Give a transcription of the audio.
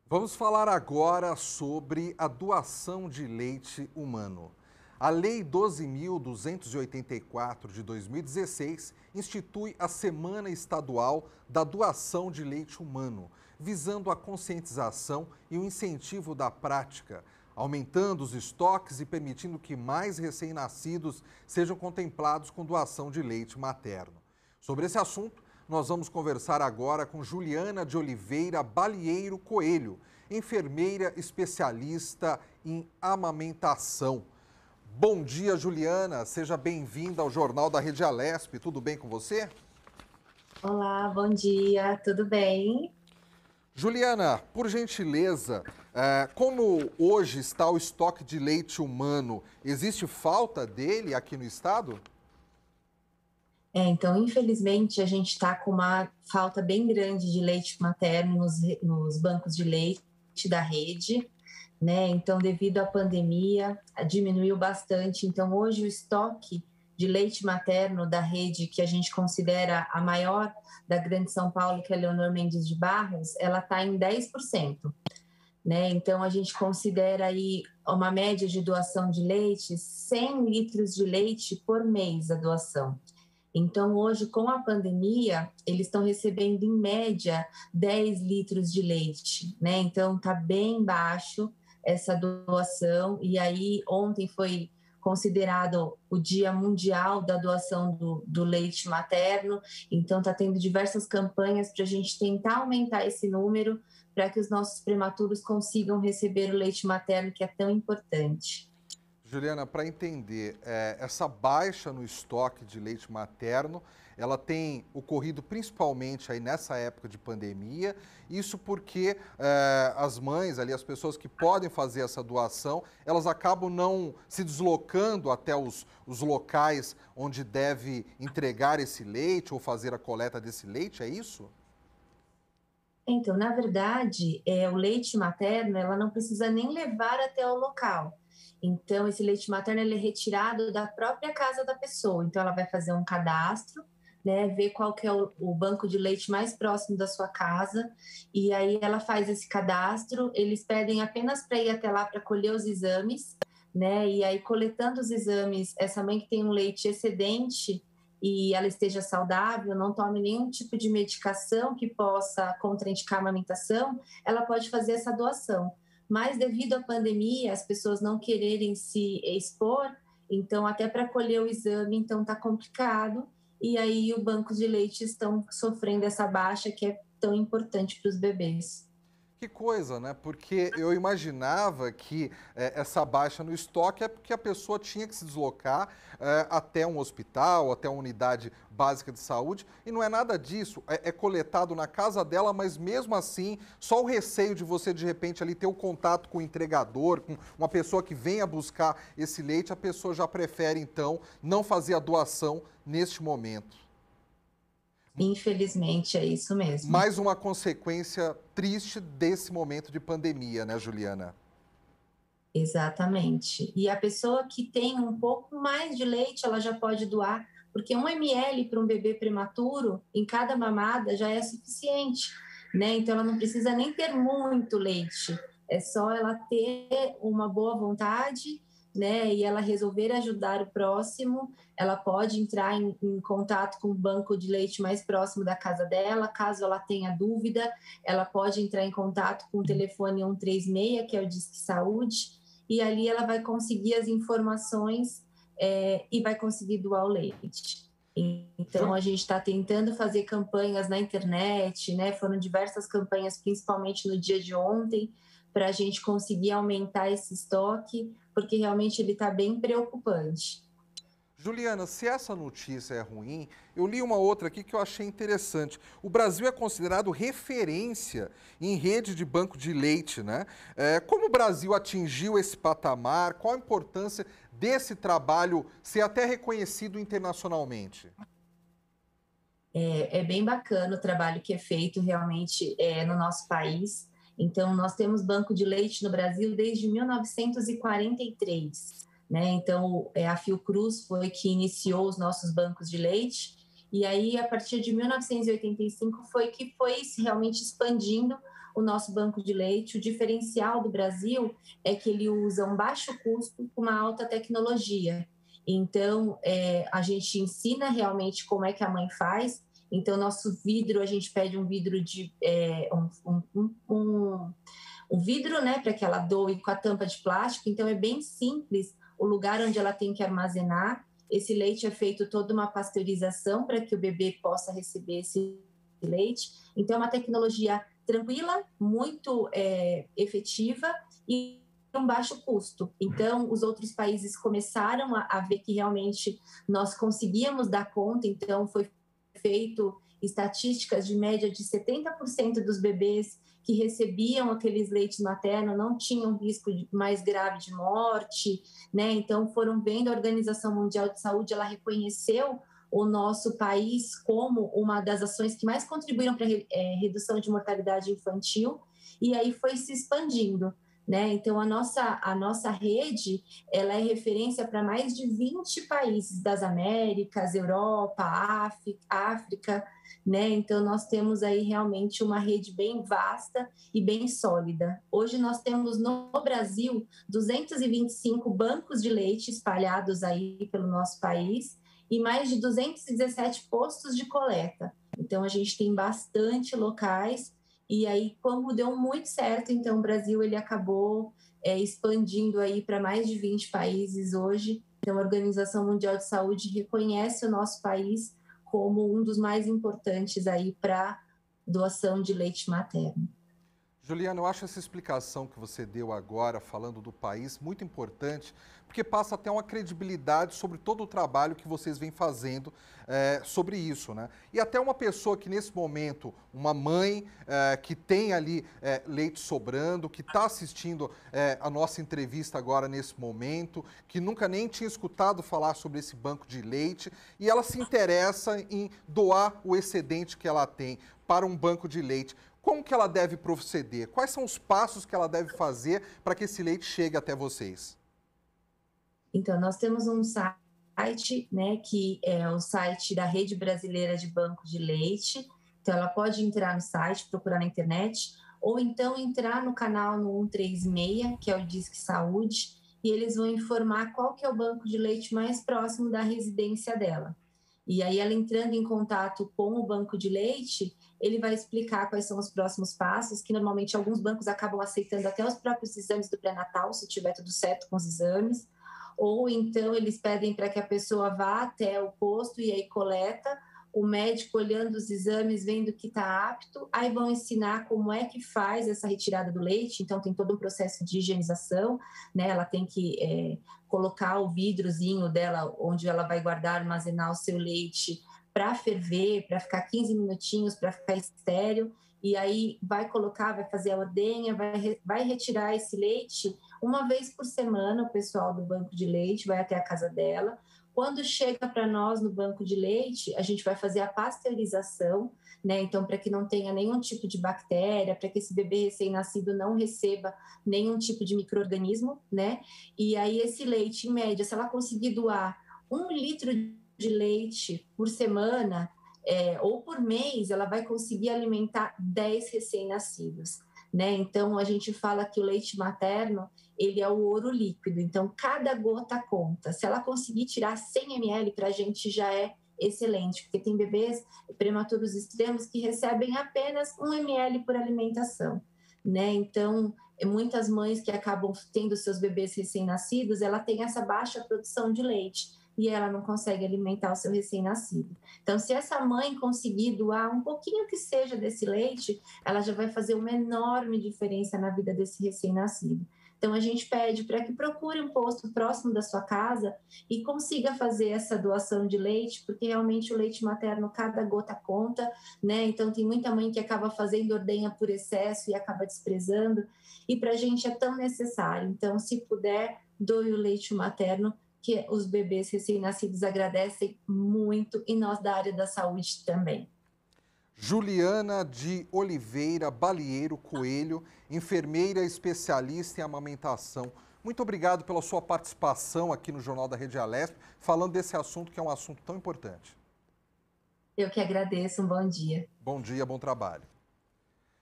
Vamos falar agora sobre a doação de leite humano. A Lei 12.284 de 2016 institui a Semana Estadual da Doação de Leite Humano, visando a conscientização e o incentivo da prática, aumentando os estoques e permitindo que mais recém-nascidos sejam contemplados com doação de leite materno. Sobre esse assunto, nós vamos conversar agora com Juliana de Oliveira Balieiro Coelho, enfermeira especialista em amamentação. Bom dia, Juliana. Seja bem-vinda ao Jornal da Rede Alesp. Tudo bem com você? Olá, bom dia, tudo bem? Juliana, por gentileza, como hoje está o estoque de leite humano, existe falta dele aqui no estado? Então, infelizmente, a gente está com uma falta bem grande de leite materno nos bancos de leite da rede, né? Então, devido à pandemia, diminuiu bastante. Então, hoje o estoque de leite materno da rede, que a gente considera a maior da Grande São Paulo, que é a Leonor Mendes de Barros, ela está em 10%. Né? Então, a gente considera aí uma média de doação de leite, 100 litros de leite por mês a doação. Então, hoje, com a pandemia, eles estão recebendo, em média, 10 litros de leite, né? Então, está bem baixo essa doação. E aí, ontem foi considerado o Dia Mundial da Doação do Leite Materno. Então, está tendo diversas campanhas para a gente tentar aumentar esse número para que os nossos prematuros consigam receber o leite materno, que é tão importante. Juliana, para entender, essa baixa no estoque de leite materno, ela tem ocorrido principalmente aí nessa época de pandemia, isso porque as mães ali, as pessoas que podem fazer essa doação, elas acabam não se deslocando até os locais onde deve entregar esse leite ou fazer a coleta desse leite, é isso? Então, na verdade, o leite materno, ela não precisa nem levar até o local. Então, esse leite materno ele é retirado da própria casa da pessoa. Então, ela vai fazer um cadastro, né, ver qual que é o banco de leite mais próximo da sua casa, e aí ela faz esse cadastro. Eles pedem apenas para ir até lá para colher os exames, né, e aí coletando os exames, essa mãe que tem um leite excedente e ela esteja saudável, não tome nenhum tipo de medicação que possa contraindicar a amamentação, ela pode fazer essa doação. Mas devido à pandemia, as pessoas não quererem se expor, então até para colher o exame, então está complicado, e aí o banco de leite estão sofrendo essa baixa que é tão importante para os bebês. Que coisa, né? Porque eu imaginava que essa baixa no estoque é porque a pessoa tinha que se deslocar até um hospital, até uma unidade básica de saúde, e não é nada disso. É coletado na casa dela, mas mesmo assim, só o receio de você, de repente, ali ter o contato com o entregador, com uma pessoa que venha buscar esse leite, a pessoa já prefere, então, não fazer a doação neste momento. Infelizmente, é isso mesmo. Mais uma consequência triste desse momento de pandemia, né, Juliana? Exatamente. E a pessoa que tem um pouco mais de leite, ela já pode doar, porque 1 ml para um bebê prematuro, em cada mamada, já é suficiente, né? Então, ela não precisa nem ter muito leite, é só ela ter uma boa vontade, né? E ela resolver ajudar o próximo, ela pode entrar em contato com o banco de leite mais próximo da casa dela, caso ela tenha dúvida, ela pode entrar em contato com o telefone 136, que é o Disque Saúde, e ali ela vai conseguir as informações e vai conseguir doar o leite. Então, a Ju- gente está tentando fazer campanhas na internet, né? Foram diversas campanhas, principalmente no dia de ontem, para a gente conseguir aumentar esse estoque, porque realmente ele está bem preocupante. Juliana, se essa notícia é ruim, eu li uma outra aqui que eu achei interessante. O Brasil é considerado referência em rede de banco de leite, né? Como o Brasil atingiu esse patamar? Qual a importância desse trabalho ser até reconhecido internacionalmente? É bem bacana o trabalho que é feito realmente no nosso país. Então, nós temos banco de leite no Brasil desde 1943, né? Então, a Fiocruz foi que iniciou os nossos bancos de leite, e aí, a partir de 1985, foi que foi realmente expandindo o nosso banco de leite. O diferencial do Brasil é que ele usa um baixo custo com uma alta tecnologia. Então, a gente ensina realmente como é que a mãe faz. Então, nosso vidro, a gente pede um vidro de um vidro, né, para que ela doe com a tampa de plástico. Então, é bem simples o lugar onde ela tem que armazenar. Esse leite é feito toda uma pasteurização para que o bebê possa receber esse leite. Então, é uma tecnologia tranquila, muito efetiva e um baixo custo. Então, os outros países começaram a ver que realmente nós conseguíamos dar conta. Então, foi feito estatísticas de média de 70% dos bebês que recebiam aqueles leites maternos não tinham risco mais grave de morte, né? Então, foram vendo, a Organização Mundial de Saúde, ela reconheceu o nosso país como uma das ações que mais contribuíram para a redução de mortalidade infantil, e aí foi se expandindo, né? Então, a nossa rede, ela é referência para mais de 20 países das Américas, Europa, África, né? Então, nós temos aí realmente uma rede bem vasta e bem sólida. Hoje nós temos no Brasil 225 bancos de leite espalhados aí pelo nosso país e mais de 217 postos de coleta. Então, a gente tem bastante locais. E aí, como deu muito certo, então o Brasil ele acabou expandindo aí para mais de 20 países hoje. Então, a Organização Mundial de Saúde reconhece o nosso país como um dos mais importantes aí para doação de leite materno. Juliana, eu acho essa explicação que você deu agora, falando do país, muito importante, porque passa até uma credibilidade sobre todo o trabalho que vocês vêm fazendo sobre isso, né? E até uma pessoa que nesse momento, uma mãe que tem ali leite sobrando, que está assistindo a nossa entrevista agora nesse momento, que nunca nem tinha escutado falar sobre esse banco de leite, e ela se interessa em doar o excedente que ela tem para um banco de leite. Como que ela deve proceder? Quais são os passos que ela deve fazer para que esse leite chegue até vocês? Então, nós temos um site, né, que é o site da Rede Brasileira de Banco de Leite. Então, ela pode entrar no site, procurar na internet, ou então entrar no canal no 136, que é o Disque Saúde, e eles vão informar qual que é o banco de leite mais próximo da residência dela. E aí, ela entrando em contato com o banco de leite, ele vai explicar quais são os próximos passos, que normalmente alguns bancos acabam aceitando até os próprios exames do pré-natal, se tiver tudo certo com os exames, ou então eles pedem para que a pessoa vá até o posto e aí coleta, o médico olhando os exames, vendo que está apto, aí vão ensinar como é que faz essa retirada do leite. Então tem todo um processo de higienização, né? Ela tem que colocar o vidrozinho dela, onde ela vai guardar, armazenar o seu leite para ferver, para ficar 15 minutinhos, para ficar estéril, e aí vai colocar, vai fazer a ordenha, vai retirar esse leite uma vez por semana. O pessoal do banco de leite vai até a casa dela. Quando chega para nós no banco de leite, a gente vai fazer a pasteurização, né? Então, para que não tenha nenhum tipo de bactéria, para que esse bebê recém-nascido não receba nenhum tipo de micro-organismo, né? E aí esse leite, em média, se ela conseguir doar 1 litro de leite por semana ou por mês, ela vai conseguir alimentar 10 recém-nascidos, né? Então, a gente fala que o leite materno, ele é o ouro líquido, então cada gota conta. Se ela conseguir tirar 100 ml, para a gente já é excelente, porque tem bebês prematuros extremos que recebem apenas 1 ml por alimentação, né? Então, muitas mães que acabam tendo seus bebês recém-nascidos, ela tem essa baixa produção de leite e ela não consegue alimentar o seu recém-nascido. Então, se essa mãe conseguir doar um pouquinho que seja desse leite, ela já vai fazer uma enorme diferença na vida desse recém-nascido. Então, a gente pede para que procure um posto próximo da sua casa e consiga fazer essa doação de leite, porque realmente o leite materno, cada gota conta, né? Então, tem muita mãe que acaba fazendo ordenha por excesso e acaba desprezando, e para a gente é tão necessário. Então, se puder, doe o leite materno, que os bebês recém-nascidos agradecem muito, e nós da área da saúde também. Juliana de Oliveira Balieiro Coelho, enfermeira especialista em amamentação. Muito obrigado pela sua participação aqui no Jornal da Rede Alesp, falando desse assunto que é um assunto tão importante. Eu que agradeço, um bom dia. Bom dia, bom trabalho.